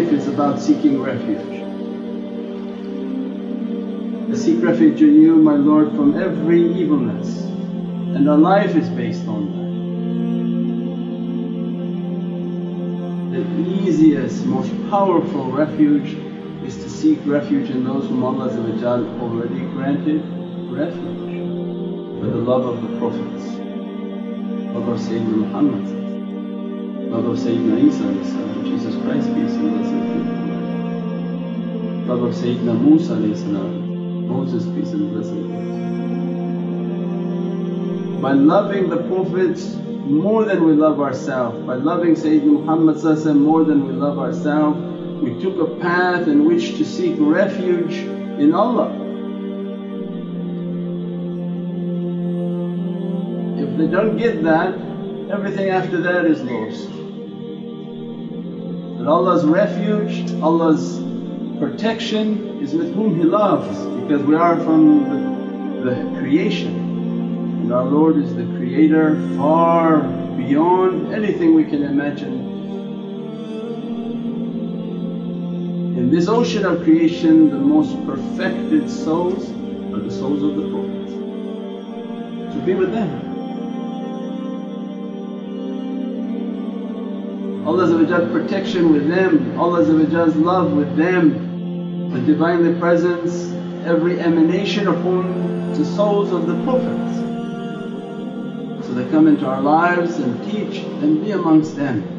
life is about seeking refuge. I seek refuge in You, my Lord, from every evilness, and our life is based on that. The easiest, most powerful refuge is to seek refuge in those whom Allah already granted refuge for the love of the Prophets, love of Sayyidina Muhammad, love of Sayyidina Isa, Jesus Christ peace and blessings be upon him, love of Sayyidina Musa, Moses peace and blessings be upon him. By loving the Prophets more than we love ourselves, by loving Sayyidina Muhammad more than we love ourselves, we took a path in which to seek refuge in Allah. If they don't get that, everything after that is lost. And Allah's refuge, Allah's protection is with whom He loves, because we are from the creation and our Lord is the Creator far beyond anything we can imagine. In this ocean of creation the most perfected souls are the souls of the Prophets, so be with them. Allah's protection with them, Allah's love with them, the Divinely Presence, every emanation upon the souls of the Prophets. So they come into our lives and teach and be amongst them.